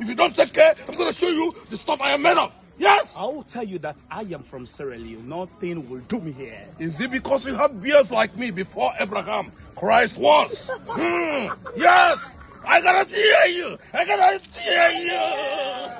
If you don't take care, I'm going to show you the stuff I am made of. Yes! I will tell you that I am from Sierra Leone. Nothing will do me here. Is it because you have beards like me before Abraham Christ was? Yes! I guarantee you! I guarantee you!